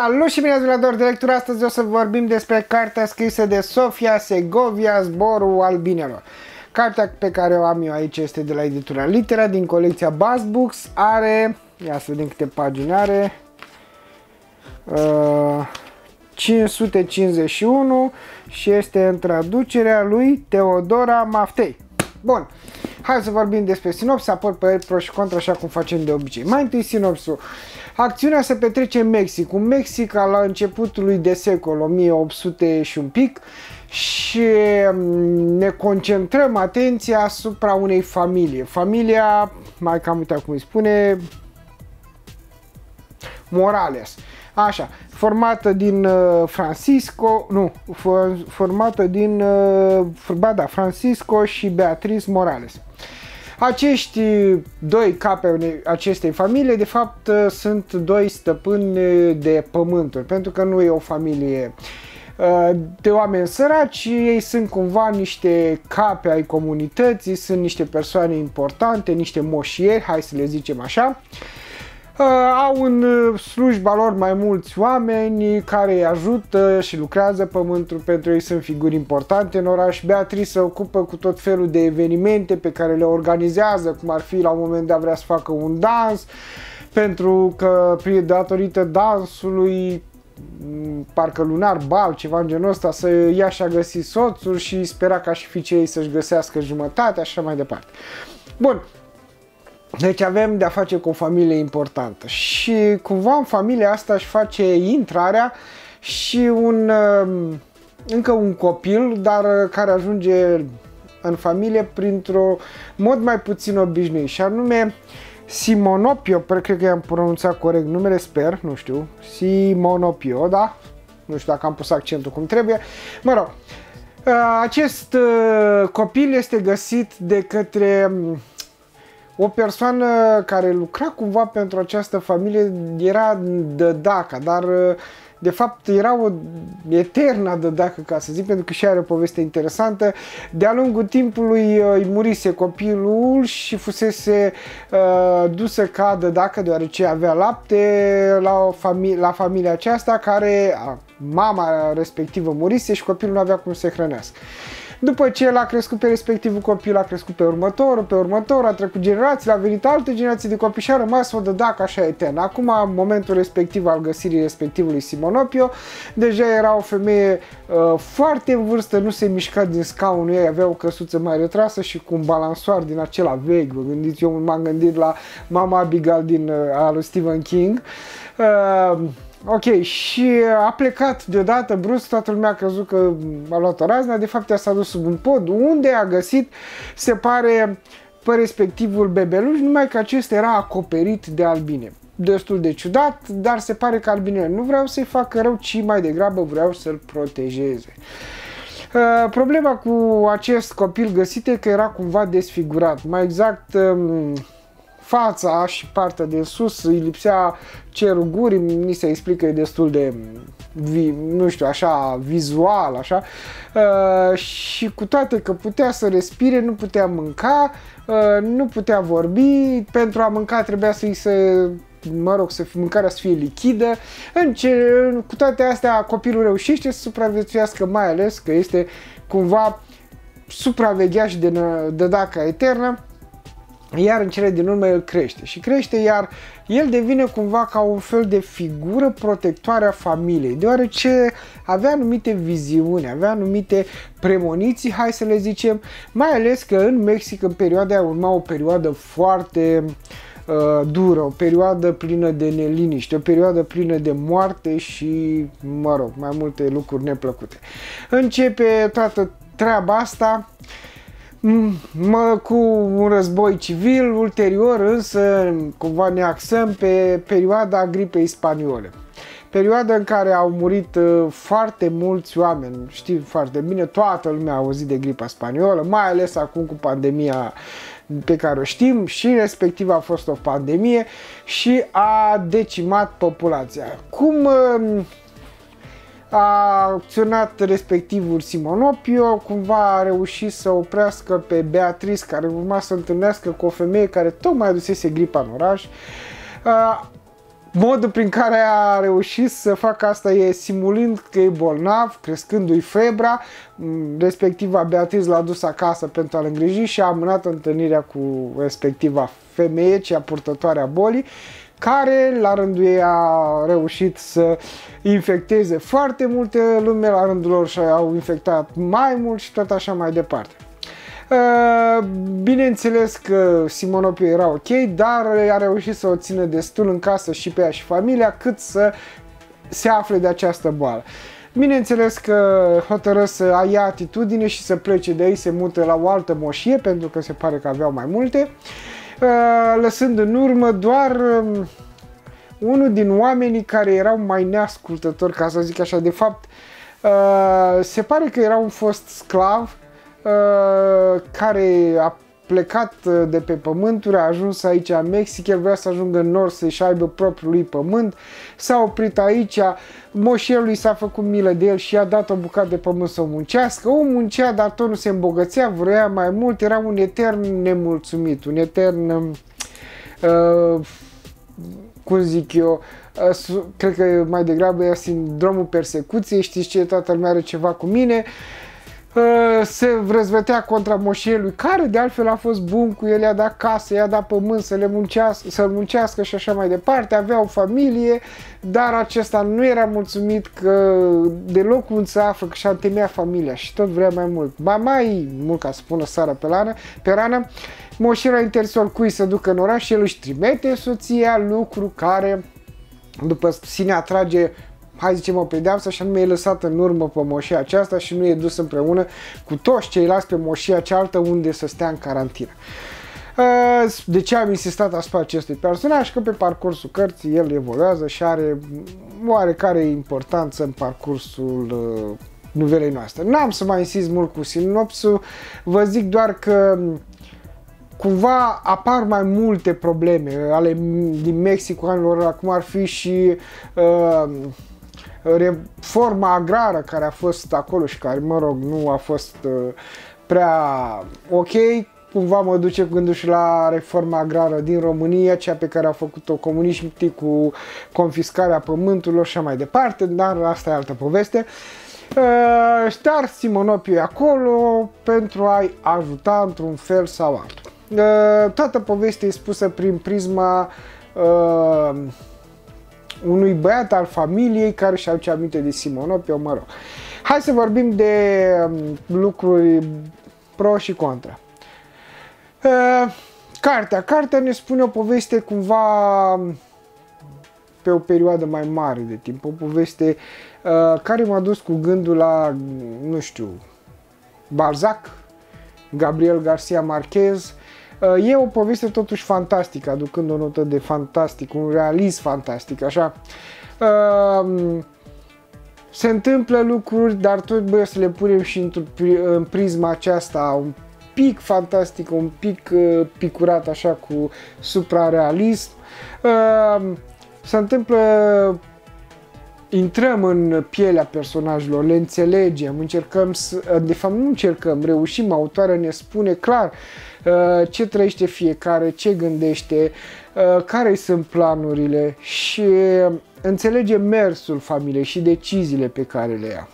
Salut și bine ați venit la Dor de lectură. Astăzi o să vorbim despre cartea scrisă de Sofia Segovia, Zborul albinelor. Cartea pe care o am eu aici este de la editura Litera, din colecția Bass Books. Are, ia să vedem câte pagini are, 551 și este în traducerea lui Teodora Maftei. Bun, hai să vorbim despre sinopsis, apoi pe pro și contra, așa cum facem de obicei. Mai întâi sinopsul. Acțiunea se petrece în Mexic, un Mexic la începutul lui de secol, 1800 și un pic, și ne concentrăm atenția asupra unei familii. Familia, mai cam uitat cum îi spune, Morales. Așa, formată din Francisco și Beatriz Morales. Acești doi capi acestei familii, de fapt, sunt doi stăpâni de pământuri, pentru că nu e o familie de oameni săraci, ei sunt cumva niște capi ai comunității, sunt niște persoane importante, niște moșieri, hai să le zicem așa. Au în slujba lor mai mulți oameni care îi ajută și lucrează pământul, pentru ei sunt figuri importante în oraș. Beatrice se ocupă cu tot felul de evenimente pe care le organizează, cum ar fi la un moment dat vrea să facă un dans, pentru că datorită dansului, parcă lunar, bal, ceva în genul ăsta, să ea și-a găsit soțul și spera ca și fiicei ei să-și găsească jumătate, așa mai departe. Bun. Deci avem de-a face cu o familie importantă și cumva în familia asta își face intrarea și încă un copil, dar care ajunge în familie printr-un mod mai puțin obișnuit, și anume Simonopio, cred că i-am pronunțat corect numele, sper, nu știu, Simonopio, da? Nu știu dacă am pus accentul cum trebuie, mă rog. Acest copil este găsit de către o persoană care lucra cumva pentru această familie, era dădaca, dar de fapt era o eternă dădacă, ca să zic, pentru că și are o poveste interesantă. De-a lungul timpului îi murise copilul și fusese dusă ca dădacă, deoarece avea lapte la familia aceasta, care mama respectivă murise și copilul nu avea cum să se hrănească. După ce l-a crescut pe respectivul copil, a crescut pe următorul, a trecut generații, a venit alte generații de copii și a rămas o dădacă așa eternă. Acum, în momentul respectiv al găsirii respectivului Simonopio, deja era o femeie foarte în vârstă, nu se mișca din scaunul ei, avea o căsuță mai retrasă și cu un balansoar din acela vechi. Vă gândiți, eu m-am gândit la Mama Abigail a lui Stephen King. Ok, și a plecat deodată brusc, toată lumea a crezut că a luat o razna, de fapt ea s-a dus sub un pod, unde a găsit, se pare, pe respectivul bebeluș, numai că acesta era acoperit de albine. Destul de ciudat, dar se pare că albinele nu vreau să-i facă rău, ci mai degrabă vreau să-l protejeze. Problema cu acest copil găsit e că era cumva desfigurat, mai exact fața și partea de sus îi lipsea cerul gurii, ni se explică, e destul de, nu știu, așa, vizual, așa, și cu toate că putea să respire, nu putea mânca, nu putea vorbi, pentru a mânca trebuia mâncarea să fie lichidă. Cu toate astea, copilul reușește să supraviețuiască, mai ales că este cumva supravegheat și de dădaca eternă. Iar în cele din urmă el crește, iar el devine cumva ca un fel de figură protectoare a familiei, deoarece avea anumite viziuni, avea anumite premoniții, hai să le zicem, mai ales că în Mexic în perioada aia urma o perioadă foarte dură, o perioadă plină de neliniște, o perioadă plină de moarte și, mă rog, mai multe lucruri neplăcute. Începe toată treaba asta cu un război civil, ulterior însă cumva ne axăm pe perioada gripei spaniole. Perioada în care au murit foarte mulți oameni, știi foarte bine, toată lumea a auzit de gripa spaniolă, mai ales acum cu pandemia pe care o știm, și respectiv a fost o pandemie și a decimat populația. Cum a acționat respectivul Simonopio, cumva a reușit să oprească pe Beatrice, care urma să întâlnească cu o femeie care tocmai adusese gripa în oraș. Modul prin care a reușit să facă asta e simulând că e bolnav, crescându-i febra, respectiva Beatrice l-a dus acasă pentru a-l îngriji și a amânat întâlnirea cu respectiva femeie, cea purtătoare a bolii, care la rândul ei a reușit să infecteze foarte multe lume, la rândul lor și-au infectat mai mult și tot așa mai departe. Bineînțeles că Simonopiu era ok, dar a reușit să o țină destul în casă și pe ea și familia cât să se afle de această boală. Bineînțeles că hotără să ia atitudine și să plece de aici, se mută la o altă moșie, pentru că se pare că aveau mai multe, lăsând în urmă doar unul din oamenii care erau mai neascultători, ca să zic așa. De fapt, se pare că era un fost sclav care a plecat de pe pământuri, a ajuns aici în Mexic, el vrea să ajungă în nord să-și aibă propriul lui pământ, s-a oprit aici, moșielul lui s-a făcut milă de el și i-a dat o bucată de pământ să o muncească, o muncea, dar tot nu se îmbogățea, vrea mai mult, era un etern nemulțumit, un etern, cum zic eu, cred că mai degrabă e sindromul persecuției, știți ce, toată lumea are ceva cu mine. Se răzvătea contra moșielui, care de altfel a fost bun cu el, i-a dat casă, i-a dat pământ să-l muncească și așa mai departe, avea o familie, dar acesta nu era mulțumit că deloc unde se află, că și-a întemeiat familia și tot vrea mai mult. Mai mult, ca să spună sara pe rană, moșielul a interzis oricui să ducă în oraș și el își trimite soția, lucru care după sine atrage, hai zicem, o pedeapsă, și anume e lăsată în urmă pe moșia aceasta și nu e dus împreună cu toți ceilalți pe moșia cealaltă unde să stea în carantină. De ce am insistat asupra acestui personaj? Că pe parcursul cărții el evoluează și are oarecare importanță în parcursul novelei noastre. N-am să mai insist mult cu sinopsul, vă zic doar că cumva apar mai multe probleme ale din Mexic anilor, cum ar fi și reforma agrară care a fost acolo și care, mă rog, nu a fost prea ok. Cumva mă duce gândul și la reforma agrară din România, cea pe care a făcut-o comuniștii cu confiscarea pământurilor și așa mai departe, dar asta e altă poveste. Dar Simonopiu e acolo pentru a-i ajuta într-un fel sau altul. Toată povestea e spusă prin prisma unui băiat al familiei care și aduce aminte de Simonopiu, mă rog. Hai să vorbim de lucruri pro și contra. Cartea ne spune o poveste cumva pe o perioadă mai mare de timp, o poveste care m-a dus cu gândul la, nu știu, Balzac, Gabriel Garcia Marquez. E o poveste totuși fantastică, aducând o notă de fantastic, un realism fantastic, așa. Se întâmplă lucruri, dar tot trebuie să le punem și în prisma aceasta un pic fantastic, un pic picurat, așa, cu suprarealism. Se întâmplă, intrăm în pielea personajelor, le înțelegem, încercăm să, de fapt nu încercăm, reușim, autoarea ne spune clar ce trăiește fiecare, ce gândește, care sunt planurile și înțelegem mersul familiei și deciziile pe care le ia.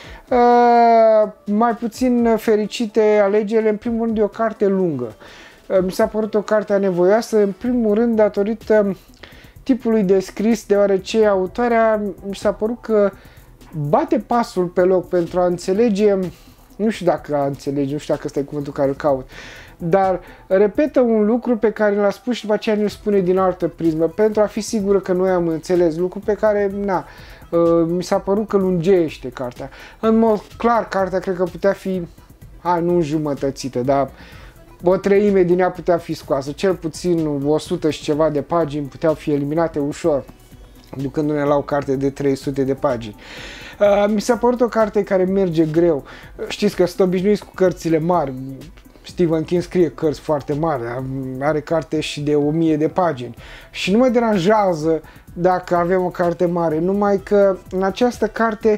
Mai puțin fericite alegerile, în primul rând, e o carte lungă. Mi s-a părut o carte anevoioasă, în primul rând datorită tipului de scris, deoarece autoarea mi s-a părut că bate pasul pe loc pentru a înțelege, nu știu dacă a înțelege, nu știu dacă ăsta e cuvântul care îl caut, dar repetă un lucru pe care l-a spus și după aceea ne-l spune din altă prismă, pentru a fi sigură că noi am înțeles, lucru pe care, na, mi s-a părut că lungește cartea. În mod clar, cartea cred că putea fi, nu înjumătățită, dar o treime din ea putea fi scoasă, cel puțin 100 și ceva de pagini puteau fi eliminate ușor, ducându-ne la o carte de 300 de pagini. Mi s-a părut o carte care merge greu. Știți că sunt obișnuiți cu cărțile mari. Stephen King scrie cărți foarte mari, are carte și de 1000 de pagini. Și nu mă deranjează dacă avem o carte mare, numai că în această carte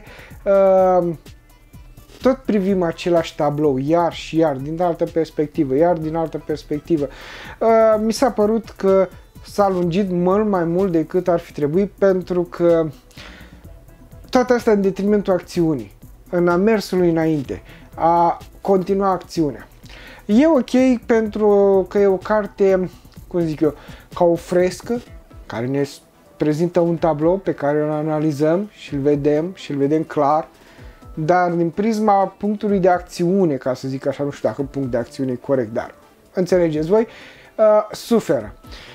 tot privim același tablou, iar și iar, din altă perspectivă, iar din altă perspectivă. Mi s-a părut că s-a lungit mult mai mult decât ar fi trebuit, pentru că toate astea în detrimentul acțiunii, în mersului înainte, a continua acțiunea. E ok pentru că e o carte, cum zic eu, ca o frescă, care ne prezintă un tablou pe care îl analizăm și îl vedem clar, dar din prisma punctului de acțiune, ca să zic așa, nu știu dacă punct de acțiune e corect, dar înțelegeți voi, suferă.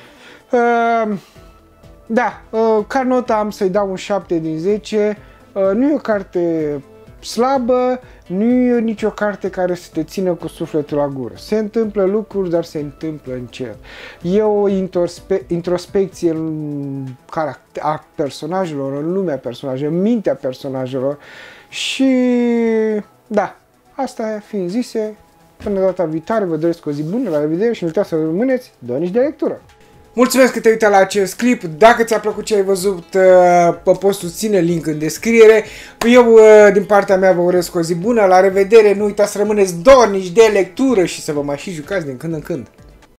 Da, ca notă am să-i dau un 7 din 10, nu e o carte slabă, nu e nicio carte care să te țină cu sufletul la gură. Se întâmplă lucruri, dar se întâmplă încet. E o introspecție a personajelor, în lumea personajelor, în mintea personajelor și da, asta fiind zise, până data viitoare vă doresc o zi bună, la revedere și nu uitați să rămâneți donici de lectură. Mulțumesc că te-ai uitat la acest clip. Dacă ți-a plăcut ce ai văzut, vă poți susține, link în descriere. Eu, din partea mea, vă urez o zi bună. La revedere, nu uitați să rămâneți dornici de lectură și să vă mai și jucați din când în când.